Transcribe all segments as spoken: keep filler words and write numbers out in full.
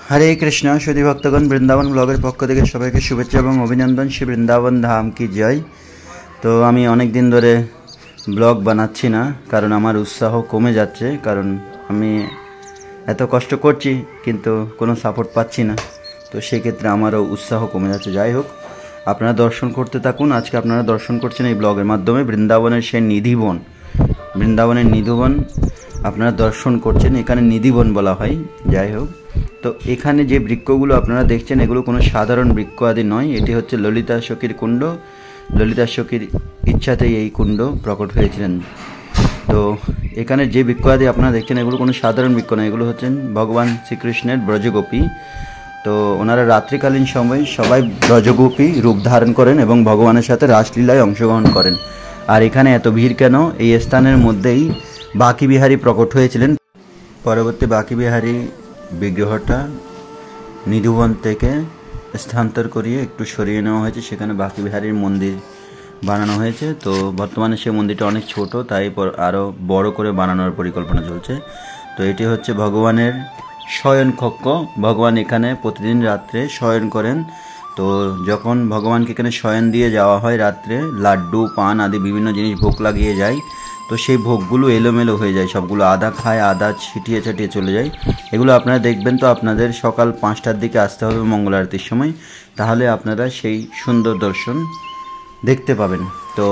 हरे कृष्णा शुद्धि भक्तगण बृंदावन ब्लगर पक्ष থেকে সবাইকে শুভেচ্ছা এবং অভিনন্দন। শ্রী বৃন্দাবন ধাম কি জয়। তো আমি অনেক দিন ধরে ব্লগ বানাচ্ছি না, কারণ আমার উৎসাহ কমে যাচ্ছে, কারণ আমি এত কষ্ট করছি কিন্তু কোনো সাপোর্ট পাচ্ছি না। তো সেই ক্ষেত্রে আমারও উৎসাহ কমে যাচ্ছে। যাই হোক, আপনারা দর্শন করতে থাকুন। আজকে আপনারা দর্শন করছেন এই ব্লগের মাধ্যমে বৃন্দাবনের সেই নিধিবন, বৃন্দাবনের নিধিবন আপনারা দর্শন করছেন। এখানে নিধিবন বলা হয়। যাই হোক, তো এখানে যে বৃক্ষগুলো আপনারা দেখছেন এগুলো কোনো সাধারণ বৃক্ষ আদি নয়। এটি হচ্ছে ললিতা সখীর কুণ্ড। ললিতা সখীর ইচ্ছাতেই এই কুণ্ড প্রকট হয়েছিলেন। তো এখানে যে বৃক্ষ আদি আপনারা দেখছেন এগুলো কোনো সাধারণ বৃক্ষ নয়, এগুলো হচ্ছেন ভগবান শ্রীকৃষ্ণের ব্রজগোপী। তো ওনারা রাত্রিকালীন সময় সবাই ব্রজগোপী রূপ ধারণ করেন এবং ভগবানের সাথে রাসলীলায় অংশগ্রহণ করেন। আর এখানে এত ভিড় কেন? এই স্থানের মধ্যেই বাঁকি বিহারী প্রকট হয়েছিলেন। পরবর্তী বাঁকি বিহারী বিগ্রহটা নিধিবন থেকে স্থানান্তর করিয়ে একটু সরিয়ে নেওয়া হয়েছে, সেখানে বাঁকি বিহারীর মন্দির বানানো হয়েছে। তো বর্তমানে সেই মন্দিরটা অনেক ছোট, তাই আরও বড় করে বানানোর পরিকল্পনা চলছে। তো এটি হচ্ছে ভগবানের শয়ন কক্ষ। ভগবান এখানে প্রতিদিন রাত্রে শয়ন করেন। তো যখন ভগবানকে এখানে শয়ন দিয়ে যাওয়া হয় রাত্রে, লাড্ডু পান আদি বিভিন্ন জিনিস ভোগ লাগিয়ে যায়। তো সেই ভোগগুলো এলোমেলো হয়ে যায়, সবগুলো আদা খায়, আদা ছিটিয়ে ছাটিয়ে চলে যায়। এগুলো আপনারা দেখবেন। তো আপনাদের সকাল পাঁচটার দিকে আসতে হবে মঙ্গল আরতির সময়, তাহলে আপনারা সেই সুন্দর দর্শন দেখতে পাবেন। তো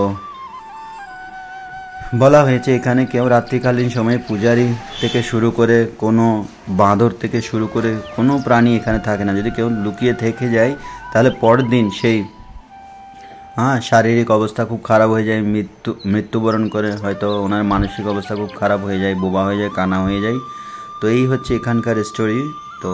বলা হয়েছে এখানে কেউ রাত্রিকালীন সময়ে পূজারী থেকে শুরু করে কোনো বাঁদর থেকে শুরু করে কোনো প্রাণী এখানে থাকে না। যদি কেউ লুকিয়ে থেকে যায় তাহলে পরের দিন সেই হ্যাঁ শারীরিক অবস্থা খুব খারাপ হয়ে যায়, মৃত্যু মৃত্যুবরণ করে, হয়তো ওনার মানসিক অবস্থা খুব খারাপ হয়ে যায়, বোবা হয়ে যায়, কানা হয়ে যায়। তো এই হচ্ছে এখানকার স্টোরি। তো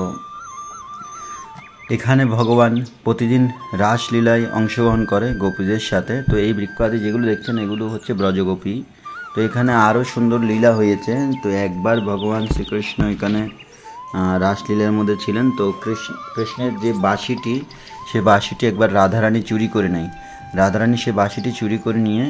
এখানে ভগবান প্রতিদিন রাসলীলায় অংশগ্রহণ করে গোপীদের সাথে। তো এই বৃক্ষ আদি যেগুলো দেখছেন এগুলো হচ্ছে ব্রজগোপী। তো এখানে আরও সুন্দর লীলা হয়েছে। তো একবার ভগবান শ্রীকৃষ্ণ এখানে রাসলীলার মধ্যে ছিলেন। তো কৃষ্ণ কৃষ্ণের যে বাঁশিটি, সে বাঁশিটি একবার রাধারানী চুরি করে নেয়। রাধারানী সে বাঁশিটি চুরি করে নিয়ে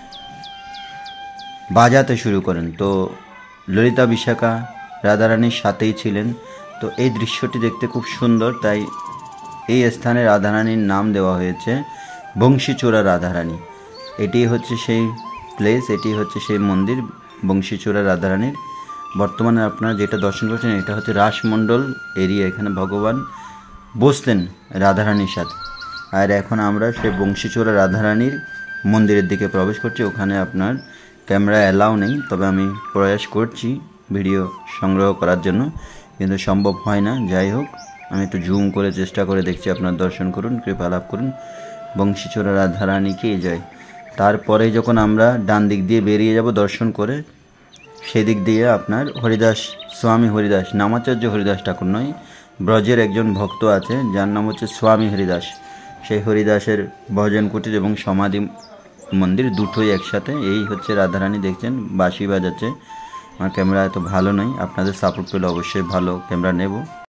বাজাতে শুরু করেন। তো ললিতা বিশাখা রাধারানীর সাথেই ছিলেন। তো এই দৃশ্যটি দেখতে খুব সুন্দর, তাই এই স্থানে রাধারানীর নাম দেওয়া হয়েছে বংশীচোরা রাধারানী। এটি হচ্ছে সেই প্লেস, এটি হচ্ছে সেই মন্দির বংশীচোরা রাধারানীর। বর্তমানে আপনারা যেটা দর্শন করছেন এটা হচ্ছে রাসমণ্ডল এরিয়া। এখানে ভগবান বসতেন রাধারানীর সাথে। আর এখন আমরা সেই বংশীচোরা রাধারানীর মন্দিরের দিকে প্রবেশ করছি। ওখানে আপনার ক্যামেরা অ্যালাউ নেই, তবে আমি প্রয়াস করছি ভিডিও সংগ্রহ করার জন্য, কিন্তু সম্ভব হয় না। যাই হোক, আমি একটু জুম করে চেষ্টা করে দেখছি। আপনার দর্শন করুন, কৃপা লাভ করুন। বংশীচোরা রাধারানীকে যায়। তারপরে যখন আমরা ডান দিক দিয়ে বেরিয়ে যাব দর্শন করে, সেদিক দিয়ে আপনার হরিদাস, স্বামী হরিদাস, নামাচার্য হরিদাস ঠাকুর নয়, ব্রজের একজন ভক্ত আছে যার নাম হচ্ছে স্বামী হরিদাস। সেই হরিদাসের ভজন কুটির এবং সমাধি মন্দির দুটোই একসাথে। এই হচ্ছে রাধারানী, দেখছেন বাঁশি বাজাচ্ছে। আমার ক্যামেরা এত ভালো নয়, আপনাদের সাপোর্ট পেলে অবশ্যই ভালো ক্যামেরা নেব।